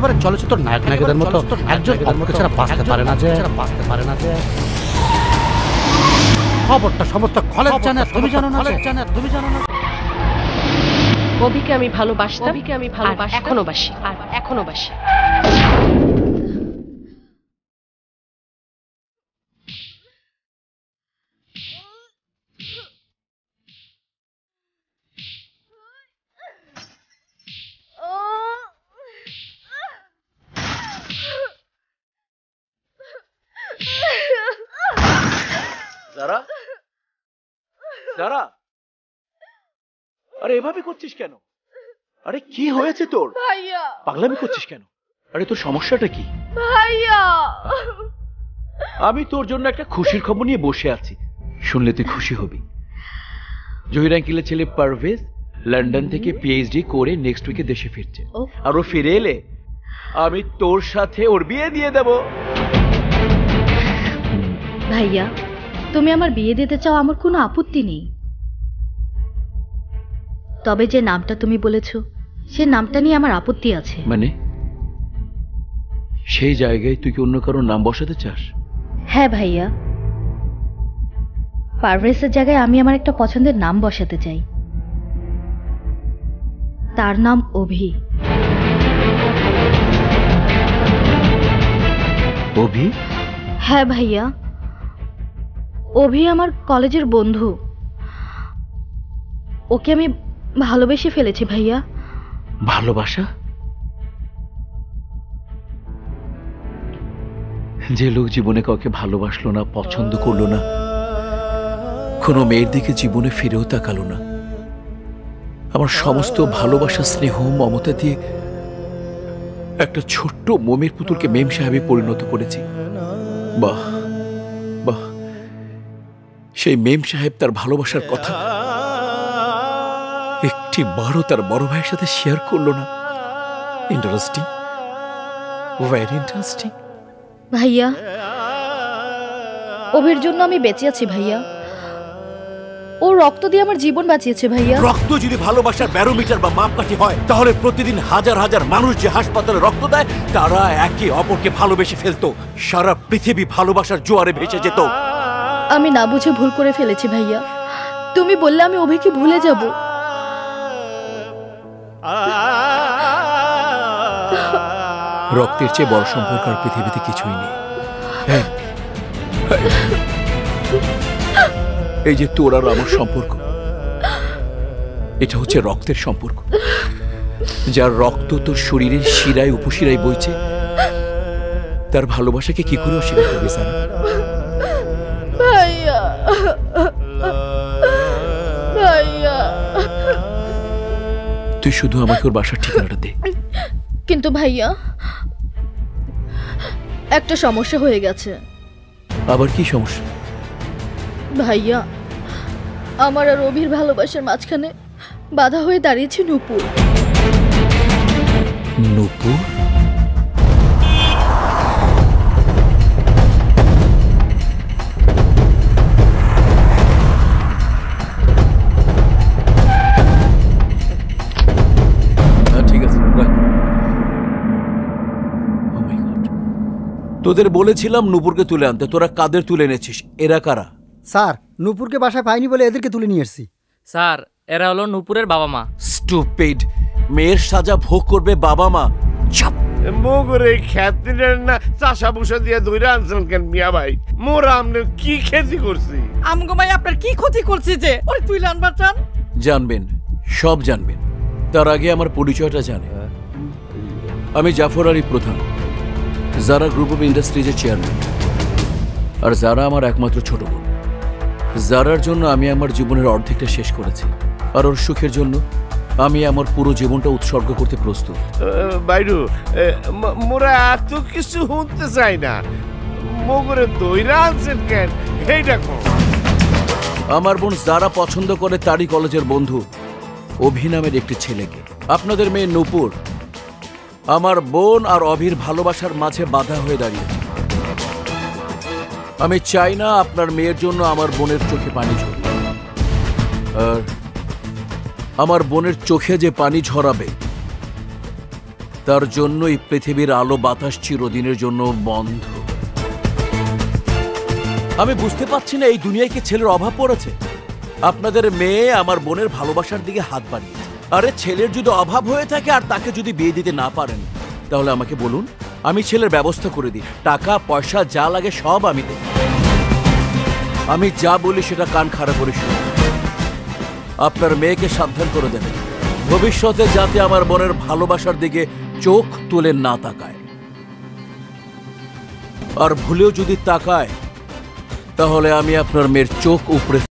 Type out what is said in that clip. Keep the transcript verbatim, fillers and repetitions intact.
একেবারে চলচ্চিত্র নায়ক নায়িকাদের মতো একজন অপরকে ছাড়া বাঁচতে পারে না যে বাঁচতে পারে না যে খবরটা সমস্ত কলেজ জানে, তুমি জানো না, জানে তুমি জানো না। অভিকে আমি ভালোবাসতাম, অভিকে আমি ভালোবাসি, এখনো বাসি, আর এখনো বাসি। যারা যারা আরে এভাবে করছিস কেন? আরে কি হয়েছে তোর? ভাইয়া পাগলামি করছিস কেন? আরে তোর সমস্যাটা কি? ভাইয়া আমি তোর জন্য একটা খুশির খবর নিয়ে বসে আছি, শুনলে তুই খুশি হবি। জহির আঙ্কেলের ছেলে পারভেজ লন্ডন থেকে পিএইচডি করে নেক্সট উইকে দেশে ফিরছে, আর ও ফিরে এলে আমি তোর সাথে ওর বিয়ে দিয়ে দেব। ভাইয়া তুমি আমার বিয়ে দিতে চাও, আমার কোনো আপত্তি নেই, তবে যে নামটা তুমি বলেছো সে নামটা নিয়ে আমার আপত্তি আছে। মানে সেই জায়গায় তুই কি অন্য কারোর নাম বসাতে চাস? হ্যাঁ ভাইয়া, পারভেজের জায়গায় আমি আমার একটা পছন্দের নাম বসাতে চাই, তার নাম অভি। অভি? হ্যাঁ ভাইয়া, অভি আমার কলেজের বন্ধু, ওকে আমি ভালোবেসে ফেলেছি ভাইয়া। ভালোবাসা? যে লোক জীবনে কাউকে ভালোবাসলো না, পছন্দ করলো না, কোনো মেয়ের দিকে জীবনে ফিরেও তাকালো না, আমার সমস্ত ভালোবাসা স্নেহ মমতা দিয়ে একটা ছোট্ট মোমের পুতুলকে মেম সাহেবে পরিণত করেছি। বাহ বাহ, সেই মেম সাহেব তার ভালোবাসার কথা একটি বারও তার বড় ভাইয়ের সাথে শেয়ার করলো না। Interesting, very interesting. ভাইয়া অভির জন্য আমি বেঁচে আছি ভাইয়া, ও রক্ত দিয়ে আমার জীবন বাঁচিয়েছে ভাইয়া। রক্ত যদি ভালোবাসার ব্যারোমিটার বা মাপকাঠি হয়, তাহলে প্রতিদিন হাজার হাজার মানুষ যে হাসপাতালে রক্ত দেয় তারা একে অপরকে ভালোবেসে ফেলতো, সারা পৃথিবী ভালোবাসার জোয়ারে ভেসে যেত। আমি না বুঝে ভুল করে ফেলেছি ভাইয়া, তুমি বললে আমি অভিকে ভুলে যাব। রক্তের চেয়ে বড় সম্পর্ক আর পৃথিবীতে কিছুই নেই। এই যে তোর আর আমার সম্পর্ক, এটা হচ্ছে রক্তের সম্পর্ক। যার রক্ত তোর শরীরের শিরায় উপশিরায় বইছে, তার ভালোবাসাকে কি করে অস্বীকার করবি জানা? ভাইয়া ভাইয়া তুই শুধু আমাকে ওর বাসার ঠিকানাটা দে। কিন্তু ভাইয়া একটা সমস্যা হয়ে গেছে। আবার কি সমস্যা? ভাইয়া আমার আর অভির ভালোবাসার মাঝখানে বাধা হয়ে দাঁড়িয়েছে নূপুর। নূপুর? ঠিক আছে, তোদের বলেছিলাম নূপুরকে তুলে আনতে, তোরা কাদের তুলে এনেছিস? এরা কারা? স্যার নূপুরকে বাসায় পাইনি বলে এদেরকে তুলে নিয়ে এসেছি। স্যার এরা হলো নূপুরের বাবা মা। স্টুপিড, মেয়ের সাজা ভোগ করবে বাবা মা? চাপ মোগরে খ্যাতির না চাষা বুসা দিয়ে দইরা আনছেন কেন মিয়া ভাই? মোর আমনে কি ক্ষতি করছি? আমগো ভাই আপনার কি ক্ষতি করছি যে ওরে তুই লান বাঁচান? জানবেন, সব জানবেন। তার আগে আমার পরিচয়টা জানে। আমি জাফর আলী প্রধান, যারা গ্রুপ অফ ইন্ডাস্ট্রিজের চেয়ারম্যান, আর যারা আমার একমাত্র ছোট বোন। যারার জন্য আমি আমার জীবনের অর্ধেকটা শেষ করেছি, আর ওর সুখের জন্য আমি আমার পুরো জীবনটা উৎসর্গ করতে প্রস্তুত। বাইরু মোরা এত কিছু শুনতে চাই না, মোগরে দইরা আনছেন কেন এইটা কো? আমার বোন যারা পছন্দ করে তারই কলেজের বন্ধু অভি নামের একটি ছেলেকে। আপনাদের মেয়ে নূপুর আমার বোন আর অভির ভালোবাসার মাঝে বাধা হয়ে দাঁড়িয়েছে। আমি চাই না আপনার মেয়ের জন্য আমার বোনের চোখে পানি ঝরবে, আর আমার বোনের চোখে যে পানি ঝরাবে তার জন্য এই পৃথিবীর আলো বাতাস চিরদিনের জন্য বন্ধ। আমি বুঝতে পারছি না এই দুনিয়ায় কি ছেলের অভাব পড়েছে। আপনাদের মেয়ে আমার বোনের ভালোবাসার দিকে হাত বাড়িয়েছে। আরে ছেলের যদি অভাব হয়ে থাকে আর তাকে যদি বিয়ে দিতে না পারেন তাহলে আমাকে বলুন, আমি ছেলের ব্যবস্থা করে দিই। টাকা পয়সা যা লাগে সব আমি দেব। আমি যা বলি সেটা কান খাড়া করে শুনুন। আপনার মেয়েকে সাবধান করে দেবেন ভবিষ্যতে যাতে আমার বোনের ভালোবাসার দিকে চোখ তুলে না তাকায়, আর ভুলেও যদি তাকায় তাহলে আমি আপনার মেয়ের চোখ উপড়ে